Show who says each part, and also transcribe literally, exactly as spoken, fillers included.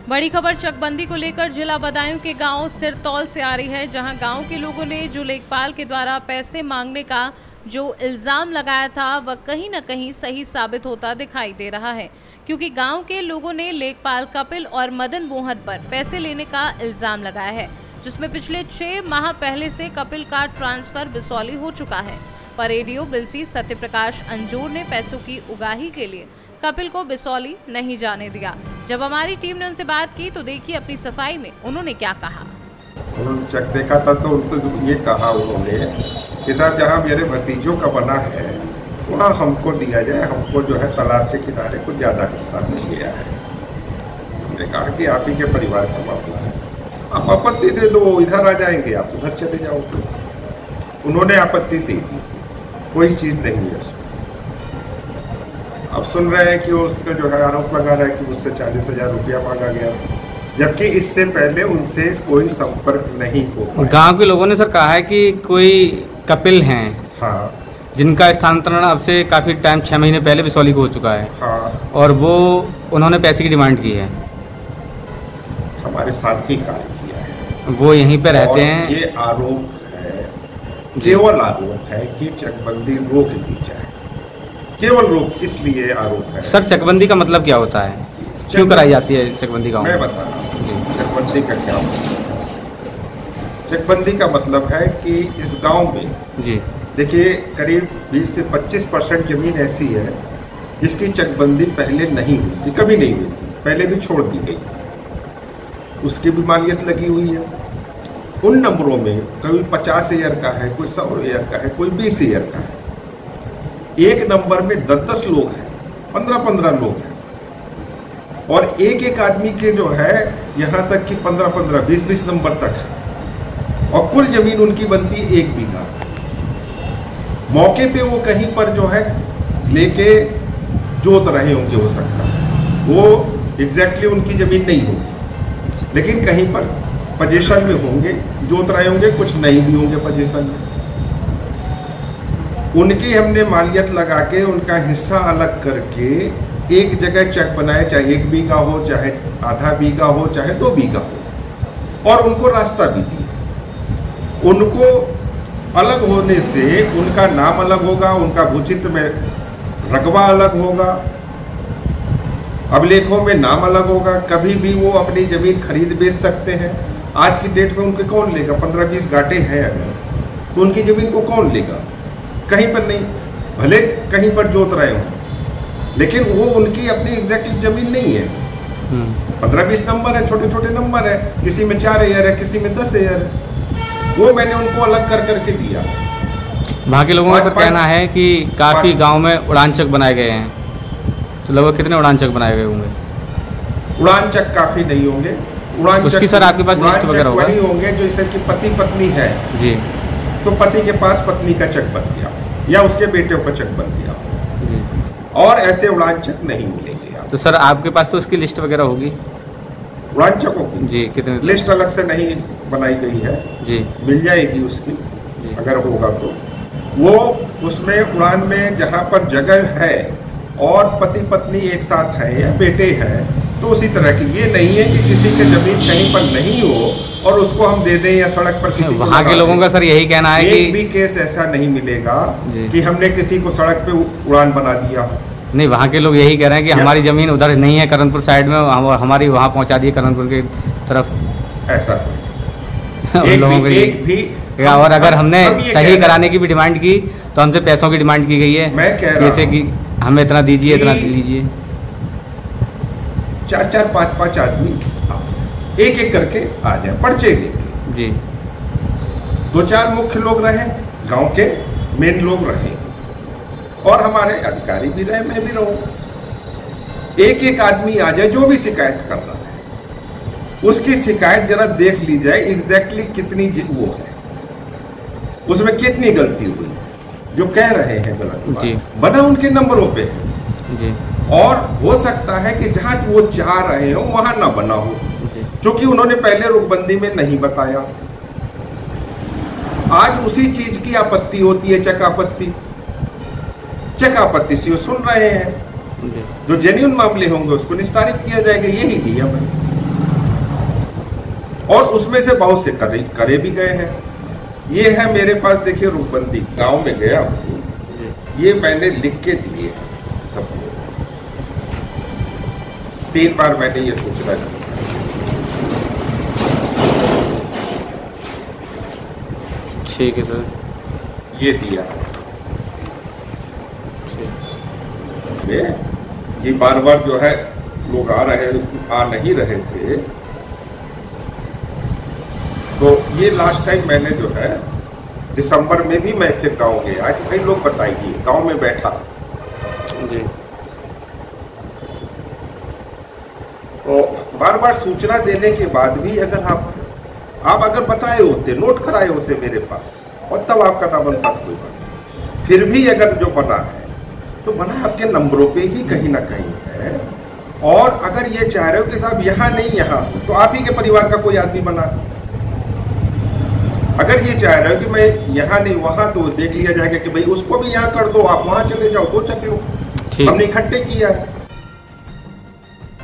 Speaker 1: बड़ी खबर चकबंदी को लेकर जिला बदायूं के गांव सिरतौल से आ रही है, जहां गांव के लोगों ने जो लेखपाल के द्वारा पैसे मांगने का जो इल्जाम लगाया था वह कहीं न कहीं सही साबित होता दिखाई दे रहा है, क्योंकि गांव के लोगों ने लेखपाल कपिल और मदन मोहन पर पैसे लेने का इल्जाम लगाया है, जिसमें पिछले छह माह पहले से कपिल का ट्रांसफर बिसौली हो चुका है। पर एडीओ बिलसी सत्यप्रकाश अंजूर ने पैसों की उगाही के लिए कपिल को बिसौली नहीं जाने दिया। जब हमारी टीम ने उनसे बात की तो देखिए अपनी सफाई में उन्होंने क्या कहा।
Speaker 2: उन्होंने चेक देखा था तो उनको ये कहा उन्होंने कि साहब जहाँ मेरे भतीजों का बना है वहाँ हमको दिया जाए, हमको जो है तालाब के किनारे कुछ ज़्यादा हिस्सा मिल गया है। हमने कहा कि आप ही के परिवार का मामला है, आप आपत्ति दे दो, इधर आ जाएंगे, आप उधर चले जाओगे। उन्होंने आपत्ति दे दी, कोई चीज़ नहीं है उसमें। अब सुन रहे हैं कि उसका जो है आरोप लगा रहा है कि उससे चालीस हजार रुपया मांगा गया, जबकि इससे पहले उनसे कोई संपर्क नहीं हो पाया।
Speaker 3: गांव के लोगों ने सर कहा है कि कोई कपिल हैं, हाँ, जिनका स्थानांतरण अब से काफी टाइम छह महीने पहले बिसौली को हो चुका है, हाँ, और वो उन्होंने पैसे की डिमांड की है।
Speaker 2: हमारे साथ ही कार्य किया है,
Speaker 3: वो यहीं पे रहते हैं।
Speaker 2: ये आरोप है, केवल आरोप है कि चकबंदी रोक दी जाए, केवल रोक इसलिए आरोप है।
Speaker 3: सर चकबंदी का मतलब क्या होता है, क्यों कराई जाती है चकबंदी गाँव?
Speaker 2: मैं बता रहा हूँ चकबंदी का क्या होता है। चकबंदी का मतलब है कि इस गांव में जी देखिए करीब बीस से पच्चीस परसेंट जमीन ऐसी है जिसकी चकबंदी पहले नहीं हुई थी, कभी नहीं हुई थी, पहले भी छोड़ दी गई थी, उसकी भी मालियत लगी हुई है। उन नंबरों में कभी पचास ईयर का है, कोई सौ ईयर का है, कोई बीस ईयर का है। एक नंबर में दस दस लोग हैं, पंद्रह पंद्रह लोग हैं, और एक एक आदमी के जो है यहाँ तक कि पंद्रह पंद्रह बीस बीस नंबर तक है, और कुल जमीन उनकी बनती है एक बीघा। मौके पे वो कहीं पर जो है लेके जोत रहे होंगे, हो सकता है वो एग्जैक्टली उनकी जमीन नहीं होगी, लेकिन कहीं पर पोजीशन में होंगे, जोत रहे होंगे, कुछ नहीं भी होंगे पोजीशन में। उनकी हमने मालियत लगा के उनका हिस्सा अलग करके एक जगह चेक बनाए, चाहे एक बीघा हो, चाहे आधा बीघा हो, चाहे दो बीघा हो, और उनको रास्ता भी दिया। उनको अलग होने से उनका नाम अलग होगा, उनका भूचित्र में रकबा अलग होगा, अभिलेखों में नाम अलग होगा, कभी भी वो अपनी जमीन खरीद बेच सकते हैं। आज की डेट में उनके कौन लेगा? पंद्रह बीस घाटे हैं अगर, तो उनकी जमीन को कौन लेगा? कहीं पर नहीं, भले कहीं पर जोत रहे हो, लेकिन वो उनकी अपनी एग्जैक्टली जमीन नहीं है। पंद्रह बीस नंबर है, छोटे छोटे नंबर है, किसी में चार एयर है, किसी में दस एयर है, वो मैंने उनको अलग कर करके दिया।
Speaker 3: वहाँ के लोगों का कहना है कि काफी गांव में उड़ान चक बनाए गए हैं, तो लगभग कितने उड़ान चक बनाए गए होंगे?
Speaker 2: उड़ान चक काफी नहीं होंगे। उड़ान
Speaker 3: उसकी सर आपके पास लिस्ट वगैरह होगा?
Speaker 2: वही होंगे जो इसके पति पत्नी है
Speaker 3: जी,
Speaker 2: तो पति के पास पत्नी का चक बन गया या उसके बेटे का चक बन गया जी, और ऐसे उड़ान चक नहीं मिलेंगे।
Speaker 3: तो सर आपके पास तो उसकी लिस्ट वगैरह होगी
Speaker 2: उड़ान चकों की?
Speaker 3: जी, कितने?
Speaker 2: लिस्ट अलग से नहीं बनाई गई है
Speaker 3: जी,
Speaker 2: मिल जाएगी उसकी जी, अगर होगा तो। वो उसमें उड़ान में जहाँ पर जगह है और पति पत्नी एक साथ है या बेटे हैं, तो उसी तरह की, ये नहीं है कि किसी की जमीन कहीं पर नहीं हो और उसको हम दे दें या सड़क पर किसी को।
Speaker 3: वहाँ के लोगों का सर यही कहना है कि
Speaker 2: एक भी केस ऐसा नहीं मिलेगा कि हमने किसी को सड़क पे उड़ान बना दिया।
Speaker 3: नहीं, वहाँ के लोग यही कह रहे हैं कि हमारी जमीन उधर नहीं है, करणपुर साइड में, हमारी वहाँ पहुँचा दी करणपुर की तरफ।
Speaker 2: ऐसा
Speaker 3: उन लोगों के लिए, और अगर हमने सही कराने की भी डिमांड की तो हमसे पैसों की डिमांड की गई है।
Speaker 2: मैं कह रहा
Speaker 3: जैसे कि हमें इतना दीजिए, इतना दीजिए।
Speaker 2: चार चार पांच पांच आदमी एक एक करके आ जाए, पर्चे लेके
Speaker 3: जी,
Speaker 2: दो चार मुख्य लोग रहे, गांव के मेन लोग रहे, और हमारे अधिकारी भी रहे, मैं भी रहूं। एक एक आदमी आ जाए जो भी शिकायत कर रहा है, उसकी शिकायत जरा देख ली जाए एग्जैक्टली कितनी वो है, उसमें कितनी गलती हुई, जो कह रहे हैं गलत बात, बना उनके नंबरों पे जी, और हो सकता है कि जहां वो चाह रहे हो वहां ना बना हो, क्योंकि उन्होंने पहले रुकबंदी में नहीं बताया। आज उसी चीज की आपत्ति होती है, चक आपत्ति। चक आपत्ति से सुन रहे हैं, जो जेन्युइन मामले होंगे उसको निस्तारित किया जाएगा, यही नियम है। और उसमें से बहुत से करे करे भी गए हैं। ये है मेरे पास, देखिए रूपबंदी, गांव में गया हूँ, ये मैंने लिख के दिए सबको, तीन बार मैंने ये सूचना दी।
Speaker 3: ठीक है सर,
Speaker 2: ये दिया ये, ये बार बार जो है लोग आ रहे आ नहीं रहे थे, तो ये लास्ट टाइम मैंने जो है दिसंबर में भी मैं फिर गांव गया कि भाई लोग बताइए, गांव में बैठा
Speaker 3: जी,
Speaker 2: तो बार बार सूचना देने के बाद भी अगर आप आप अगर बताए होते, नोट कराए होते मेरे पास, और तब आपका ना बनता कोई बात, फिर भी अगर जो बना है तो बना आपके नंबरों पे ही कहीं ना कहीं है। और अगर ये चाह रहे हो कि साहब यहाँ नहीं यहाँ, तो आप ही के परिवार का कोई आदमी बना, अगर ये चाह रहे हो कि मैं यहाँ नहीं वहां, तो देख लिया जाएगा कि भाई उसको भी यहाँ कर दो, आप वहां चले जाओ, तो चले हो, हमने इकट्ठे किया है।